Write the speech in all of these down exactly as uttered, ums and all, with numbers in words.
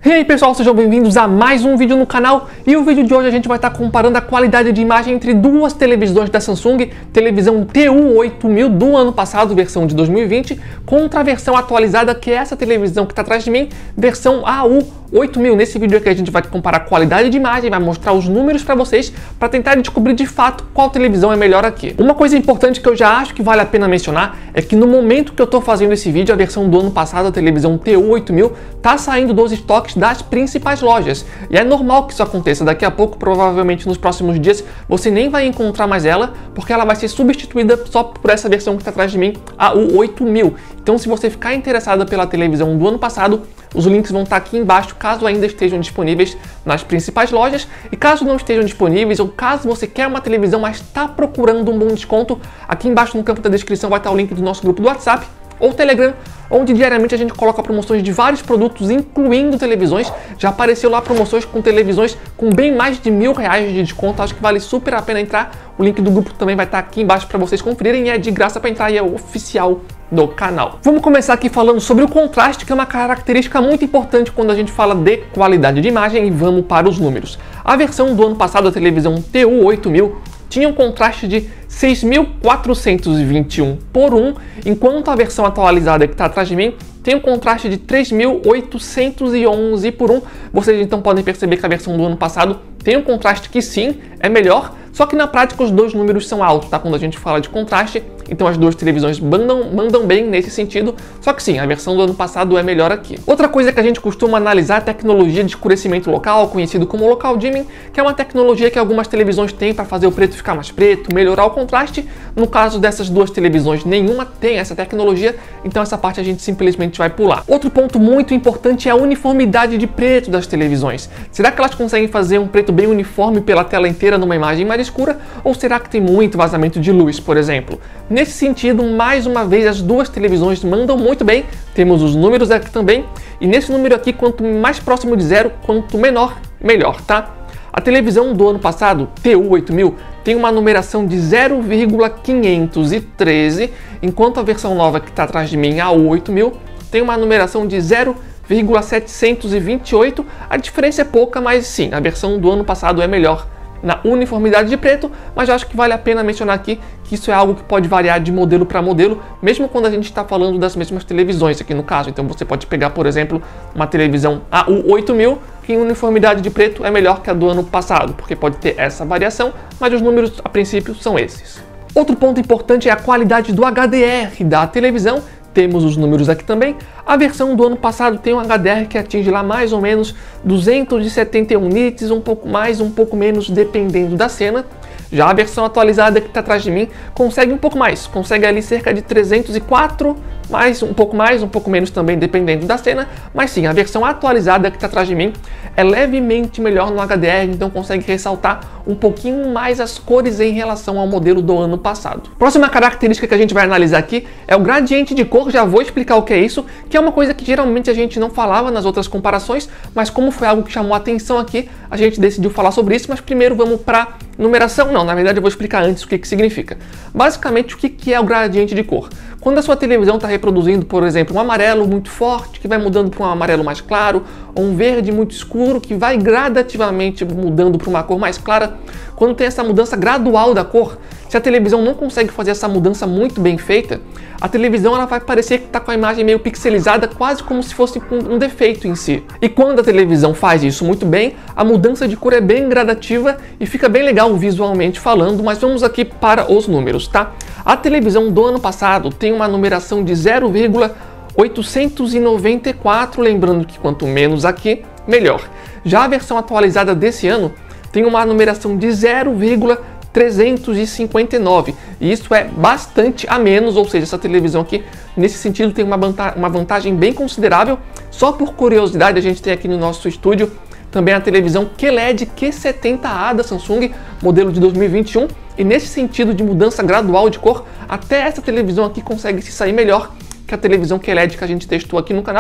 E aí pessoal, sejam bem-vindos a mais um vídeo no canal. E o vídeo de hoje a gente vai estar comparando a qualidade de imagem entre duas televisões da Samsung, televisão T U oito mil do ano passado, versão de dois mil e vinte, contra a versão atualizada, que é essa televisão que está atrás de mim, versão A U oito mil. Nesse vídeo aqui a gente vai comparar a qualidade de imagem, vai mostrar os números para vocês, para tentar descobrir de fato qual televisão é melhor aqui. Uma coisa importante que eu já acho que vale a pena mencionar é que no momento que eu estou fazendo esse vídeo, a versão do ano passado, a televisão T U oito mil, está saindo dos estoques das principais lojas. E é normal que isso aconteça. Daqui a pouco, provavelmente nos próximos dias, você nem vai encontrar mais ela, porque ela vai ser substituída só por essa versão que está atrás de mim, a U oito mil. Então, se você ficar interessada pela televisão do ano passado, os links vão estar aqui embaixo, caso ainda estejam disponíveis nas principais lojas. E caso não estejam disponíveis, ou caso você quer uma televisão, mas está procurando um bom desconto, aqui embaixo no campo da descrição vai estar o link do nosso grupo do WhatsApp ou Telegram, onde diariamente a gente coloca promoções de vários produtos, incluindo televisões. Já apareceu lá promoções com televisões com bem mais de mil reais de desconto. Acho que vale super a pena entrar. O link do grupo também vai estar aqui embaixo para vocês conferirem. E é de graça para entrar e é oficial do canal. Vamos começar aqui falando sobre o contraste, que é uma característica muito importante quando a gente fala de qualidade de imagem. E vamos para os números. A versão do ano passado da televisão T U oito mil tinha um contraste de seis mil quatrocentos e vinte e um por um, enquanto a versão atualizada que está atrás de mim tem um contraste de três mil oitocentos e onze por um. Vocês então podem perceber que a versão do ano passado tem um contraste que sim, é melhor, só que na prática os dois números são altos, tá? Quando a gente fala de contraste, então as duas televisões mandam, mandam bem nesse sentido, só que sim, a versão do ano passado é melhor aqui. Outra coisa que a gente costuma analisar é a tecnologia de escurecimento local, conhecido como local dimming, que é uma tecnologia que algumas televisões têm para fazer o preto ficar mais preto, melhorar o contraste. No caso dessas duas televisões, nenhuma tem essa tecnologia, então essa parte a gente simplesmente vai pular. Outro ponto muito importante é a uniformidade de preto das televisões. Será que elas conseguem fazer um preto bem uniforme pela tela inteira numa imagem mais escura, ou será que tem muito vazamento de luz, por exemplo? Nesse sentido, mais uma vez, as duas televisões mandam muito bem. Temos os números aqui também, e nesse número aqui, quanto mais próximo de zero, quanto menor, melhor, tá? A televisão do ano passado, T U oito mil, tem uma numeração de zero vírgula quinhentos e treze, enquanto a versão nova que está atrás de mim, a U oito mil, tem uma numeração de zero vírgula setecentos e vinte e oito. A diferença é pouca, mas sim, a versão do ano passado é melhor na uniformidade de preto, mas eu acho que vale a pena mencionar aqui que isso é algo que pode variar de modelo para modelo, mesmo quando a gente está falando das mesmas televisões aqui no caso. Então você pode pegar, por exemplo, uma televisão A U oito mil, que em uniformidade de preto é melhor que a do ano passado, porque pode ter essa variação, mas os números a princípio são esses. Outro ponto importante é a qualidade do H D R da televisão. Temos os números aqui também. A versão do ano passado tem um H D R que atinge lá mais ou menos duzentos e setenta e um nits, um pouco mais, um pouco menos, dependendo da cena. Já a versão atualizada que está atrás de mim consegue um pouco mais, consegue ali cerca de trezentos e quatro, mais, um pouco mais, um pouco menos também, dependendo da cena. Mas sim, a versão atualizada que está atrás de mim é levemente melhor no H D R, então consegue ressaltar um pouquinho mais as cores em relação ao modelo do ano passado. Próxima característica que a gente vai analisar aqui é o gradiente de cor. Já vou explicar o que é isso, que é uma coisa que geralmente a gente não falava nas outras comparações, mas como foi algo que chamou a atenção aqui, a gente decidiu falar sobre isso. Mas primeiro vamos para numeração. Não, na verdade eu vou explicar antes o que que significa. Basicamente, o que que é o gradiente de cor? Quando a sua televisão está reproduzindo, por exemplo, um amarelo muito forte, que vai mudando para um amarelo mais claro, ou um verde muito escuro, que vai gradativamente mudando para uma cor mais clara, quando tem essa mudança gradual da cor, se a televisão não consegue fazer essa mudança muito bem feita, a televisão ela vai parecer que está com a imagem meio pixelizada, quase como se fosse um defeito em si. E quando a televisão faz isso muito bem, a mudança de cor é bem gradativa e fica bem legal visualmente falando. Mas vamos aqui para os números, tá? A televisão do ano passado tem uma numeração de zero vírgula oitocentos e noventa e quatro, lembrando que quanto menos aqui, melhor. Já a versão atualizada desse ano tem uma numeração de zero vírgula trezentos e cinquenta e nove, e isso é bastante a menos, ou seja, essa televisão aqui, nesse sentido, tem uma vantagem, uma vantagem bem considerável. Só por curiosidade, a gente tem aqui no nosso estúdio também a televisão Q L E D Q setenta A da Samsung, modelo de dois mil e vinte e um, e nesse sentido de mudança gradual de cor, até essa televisão aqui consegue se sair melhor que a televisão Q L E D que a gente testou aqui no canal.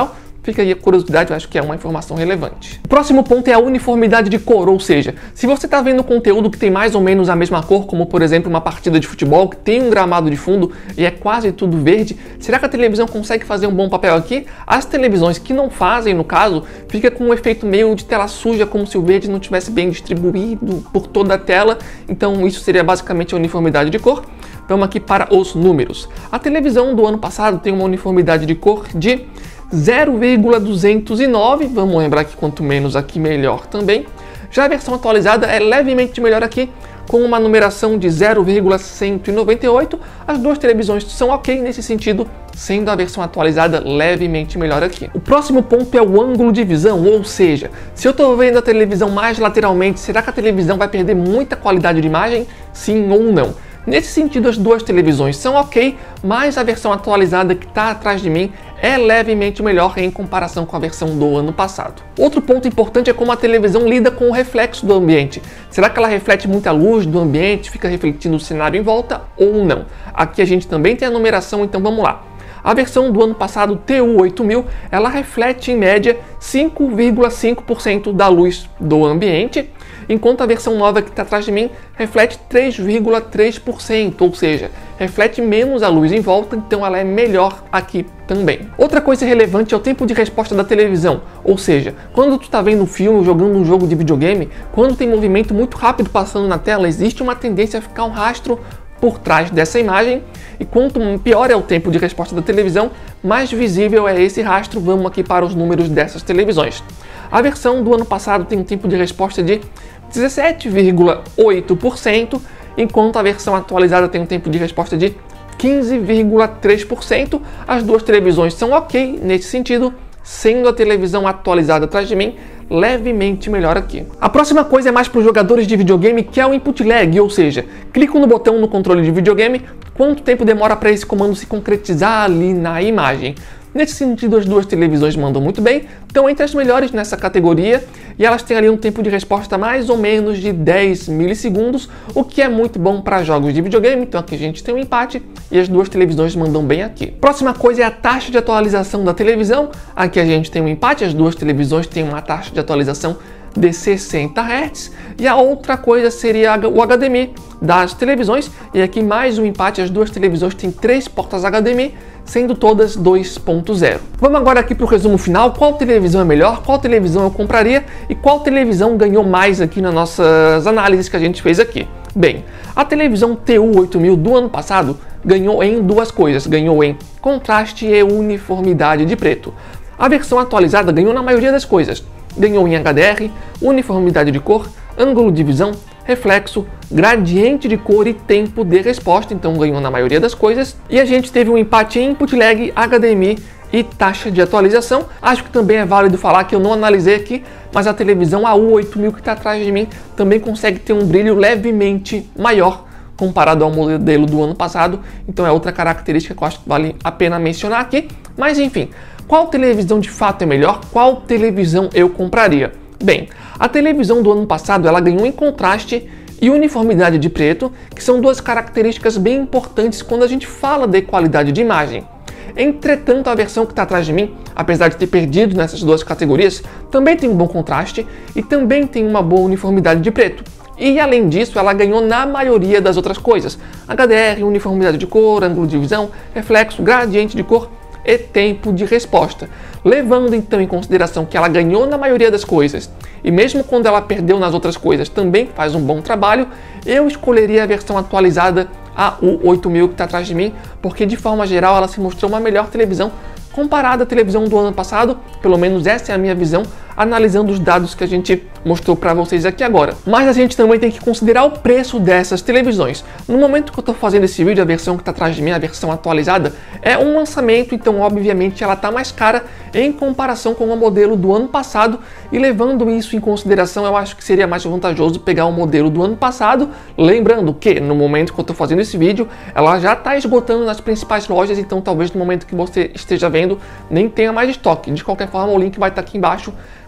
Fica aí a curiosidade, eu acho que é uma informação relevante. O próximo ponto é a uniformidade de cor, ou seja, se você está vendo conteúdo que tem mais ou menos a mesma cor, como por exemplo uma partida de futebol que tem um gramado de fundo e é quase tudo verde, será que a televisão consegue fazer um bom papel aqui? As televisões que não fazem, no caso, fica com um efeito meio de tela suja, como se o verde não tivesse bem distribuído por toda a tela, então isso seria basicamente a uniformidade de cor. Vamos aqui para os números. A televisão do ano passado tem uma uniformidade de cor de zero vírgula duzentos e nove, vamos lembrar que quanto menos aqui melhor também. Já a versão atualizada é levemente melhor aqui, com uma numeração de zero vírgula cento e noventa e oito. As duas televisões são ok nesse sentido, sendo a versão atualizada levemente melhor aqui. O próximo ponto é o ângulo de visão, ou seja, se eu estou vendo a televisão mais lateralmente, será que a televisão vai perder muita qualidade de imagem? Sim ou não? Nesse sentido, as duas televisões são ok, mas a versão atualizada que está atrás de mim é levemente melhor em comparação com a versão do ano passado. Outro ponto importante é como a televisão lida com o reflexo do ambiente. Será que ela reflete muita luz do ambiente, fica refletindo o cenário em volta ou não? Aqui a gente também tem a numeração, então vamos lá. A versão do ano passado, T U oito mil, ela reflete em média cinco vírgula cinco por cento da luz do ambiente, enquanto a versão nova que está atrás de mim reflete três vírgula três por cento, ou seja, reflete menos a luz em volta, então ela é melhor aqui também. Outra coisa relevante é o tempo de resposta da televisão, ou seja, quando tu está vendo um filme ou jogando um jogo de videogame, quando tem movimento muito rápido passando na tela, existe uma tendência a ficar um rastro por trás dessa imagem, e quanto pior é o tempo de resposta da televisão, mais visível é esse rastro. Vamos aqui para os números dessas televisões. A versão do ano passado tem um tempo de resposta de dezessete vírgula oito por cento, enquanto a versão atualizada tem um tempo de resposta de quinze vírgula três por cento. As duas televisões são ok nesse sentido, sendo a televisão atualizada atrás de mim levemente melhor aqui. A próxima coisa é mais para os jogadores de videogame, que é o input lag, ou seja, clico no botão no controle de videogame, quanto tempo demora para esse comando se concretizar ali na imagem. Nesse sentido, as duas televisões mandam muito bem, estão entre as melhores nessa categoria, e elas têm ali um tempo de resposta mais ou menos de dez milissegundos, o que é muito bom para jogos de videogame. Então aqui a gente tem um empate e as duas televisões mandam bem aqui. Próxima coisa é a taxa de atualização da televisão. Aqui a gente tem um empate, as duas televisões têm uma taxa de atualização de sessenta hertz, e a outra coisa seria o H D M I das televisões, e aqui mais um empate, as duas televisões têm três portas H D M I, sendo todas dois ponto zero. Vamos agora aqui para o resumo final, qual televisão é melhor, qual televisão eu compraria e qual televisão ganhou mais aqui nas nossas análises que a gente fez aqui. Bem, a televisão T U oito mil do ano passado ganhou em duas coisas, ganhou em contraste e uniformidade de preto. A versão atualizada ganhou na maioria das coisas, ganhou em H D R, uniformidade de cor, ângulo de visão, reflexo, gradiente de cor e tempo de resposta, então ganhou na maioria das coisas. E a gente teve um empate em input lag, H D M I e taxa de atualização. Acho que também é válido falar que eu não analisei aqui, mas a televisão A U oito mil que está atrás de mim também consegue ter um brilho levemente maior comparado ao modelo do ano passado, então é outra característica que eu acho que vale a pena mencionar aqui. Mas enfim, qual televisão de fato é melhor? Qual televisão eu compraria? Bem, a televisão do ano passado ela ganhou em contraste e uniformidade de preto, que são duas características bem importantes quando a gente fala de qualidade de imagem. Entretanto, a versão que está atrás de mim, apesar de ter perdido nessas duas categorias, também tem um bom contraste e também tem uma boa uniformidade de preto. E além disso, ela ganhou na maioria das outras coisas: H D R, uniformidade de cor, ângulo de visão, reflexo, gradiente de cor e tempo de resposta. Levando então em consideração que ela ganhou na maioria das coisas, e mesmo quando ela perdeu nas outras coisas também faz um bom trabalho, eu escolheria a versão atualizada A U oito mil que está atrás de mim, porque de forma geral ela se mostrou uma melhor televisão comparada à televisão do ano passado. Pelo menos essa é a minha visão, analisando os dados que a gente mostrou para vocês aqui agora. Mas a gente também tem que considerar o preço dessas televisões. No momento que eu estou fazendo esse vídeo, a versão que está atrás de mim, a versão atualizada, é um lançamento, então obviamente ela está mais cara em comparação com o modelo do ano passado, e levando isso em consideração, eu acho que seria mais vantajoso pegar o modelo do ano passado, lembrando que no momento que eu estou fazendo esse vídeo, ela já está esgotando nas principais lojas, então talvez no momento que você esteja vendo nem tenha mais estoque. De qualquer forma, o link vai estar aqui embaixo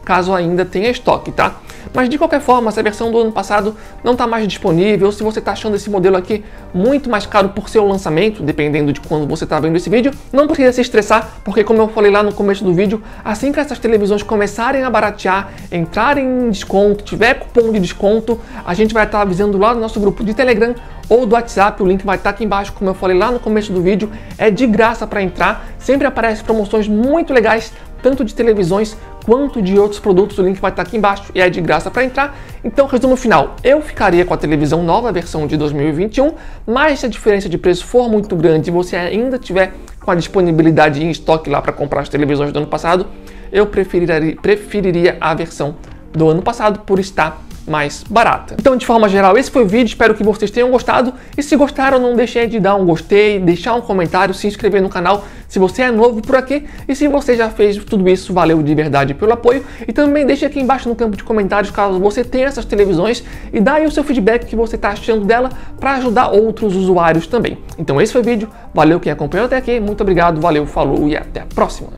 caso ainda tenha estoque, tá? Mas de qualquer forma, se a versão do ano passado não está mais disponível, ou se você está achando esse modelo aqui muito mais caro por seu lançamento, dependendo de quando você está vendo esse vídeo, não precisa se estressar, porque como eu falei lá no começo do vídeo, assim que essas televisões começarem a baratear, entrarem em desconto, tiver cupom de desconto, a gente vai estar avisando lá no nosso grupo de Telegram ou do WhatsApp, o link vai estar aqui embaixo, como eu falei lá no começo do vídeo, é de graça para entrar, sempre aparecem promoções muito legais, tanto de televisões quanto de outros produtos, o link vai estar aqui embaixo e é de graça para entrar. Então, resumo final, eu ficaria com a televisão nova, versão de dois mil e vinte e um, mas se a diferença de preço for muito grande e você ainda tiver com a disponibilidade em estoque lá para comprar as televisões do ano passado, eu preferiria, preferiria a versão do ano passado por estar mais barata. Então, de forma geral, esse foi o vídeo, espero que vocês tenham gostado, e se gostaram, não deixem de dar um gostei, deixar um comentário, se inscrever no canal se você é novo por aqui, e se você já fez tudo isso, valeu de verdade pelo apoio, e também deixe aqui embaixo no campo de comentários caso você tenha essas televisões, e dá aí o seu feedback que você está achando dela, para ajudar outros usuários também. Então esse foi o vídeo, valeu quem acompanhou até aqui, muito obrigado, valeu, falou e até a próxima!